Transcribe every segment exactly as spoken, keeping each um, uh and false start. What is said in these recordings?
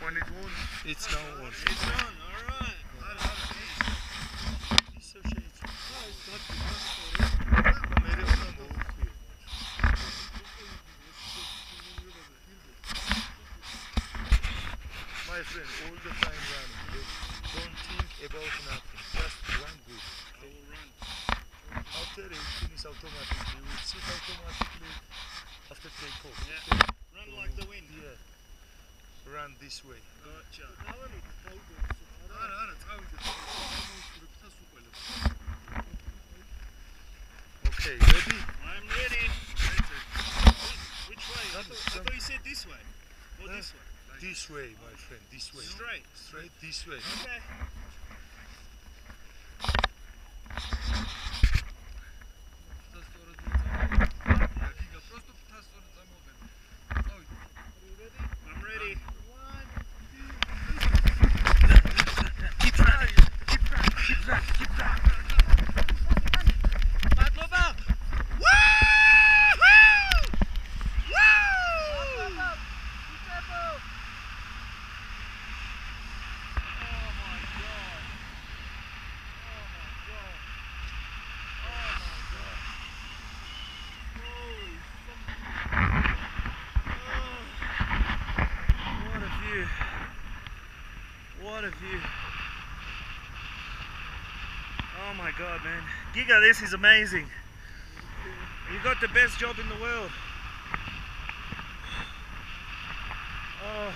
When it on, it's now on. It's on, alright. Dissociate. मेरे अपना move किया. My friend, all the time running. Don't think about nothing. Just run good. I will run. After it finish automatically, we sit automatically after take off. Yeah. Okay? Run like the wind. Yeah. Run this way. Gotcha. Okay, ready? I'm ready. Which way? I thought, I thought you said this way. Or Huh? this way. This way, my friend. This way. Straight. Straight this way. Okay. I'm ready. Keep running. Keep running. Keep running. Keep running. What a view. Oh my god, man. Giga, this is amazing. You got the best job in the world. Oh.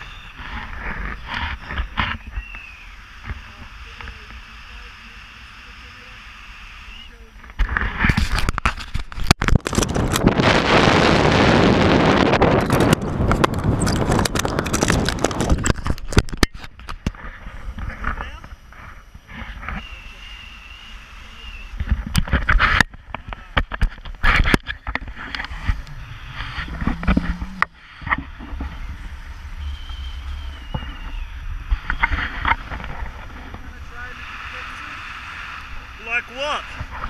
Like what?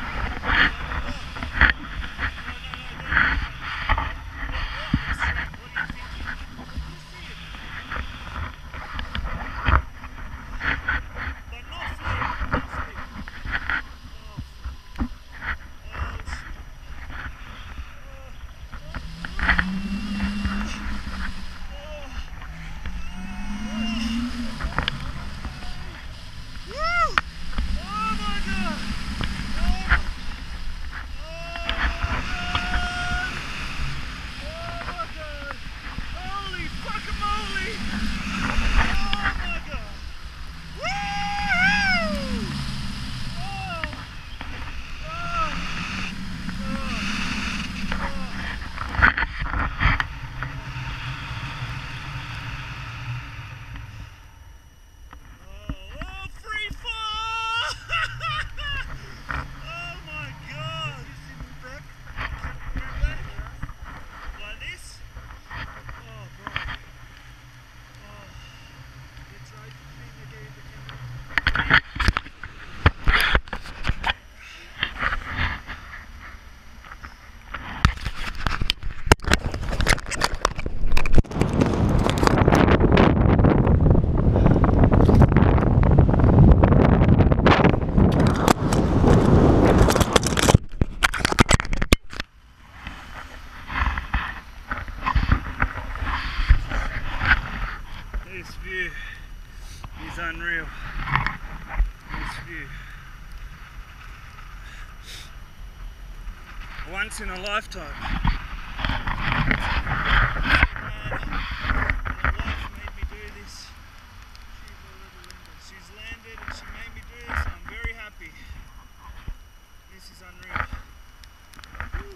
This view is unreal. This view. Once in a lifetime. My wife made me do this. She's landed and she made me do this. I'm very happy. This is unreal. Whew.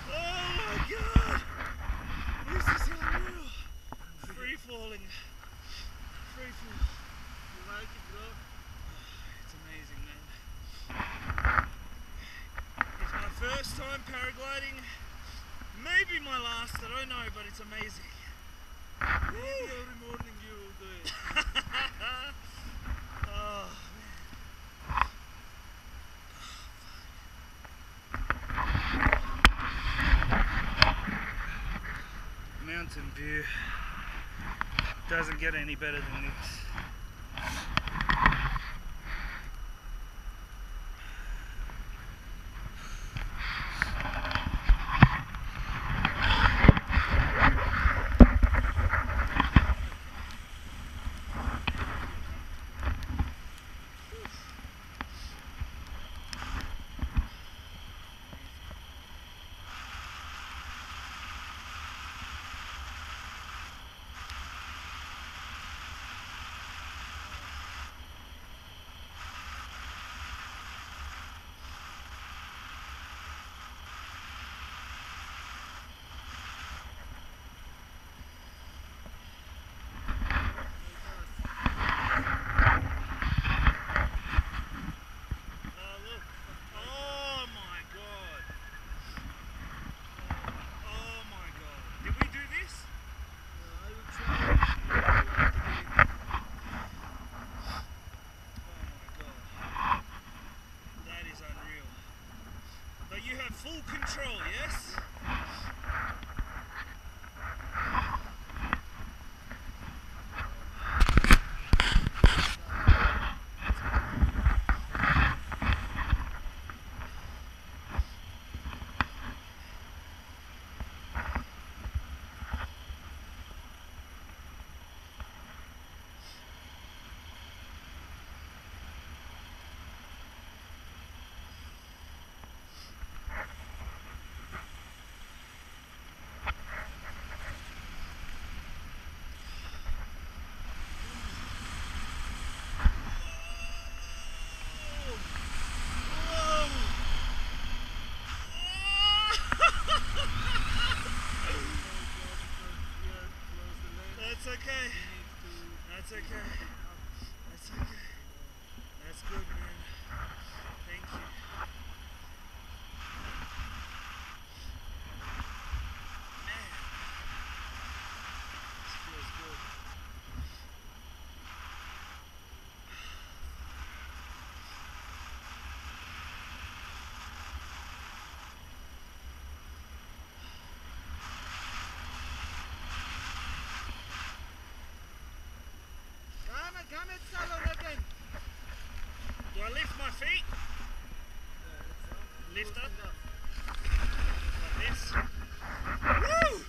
falling. free fall. You like it, bro? It's amazing, man. It's my first time paragliding. Maybe my last, I don't know, but it's amazing. Maybe every morning you will do it. Oh, man. Mountain view doesn't get any better than this. Full control, yes? That's okay. That's okay. That's okay. That's good, man. Thank you. Man. This feels good. Come it, Salon again. Do I lift my feet? Lift up? Like this? Woo!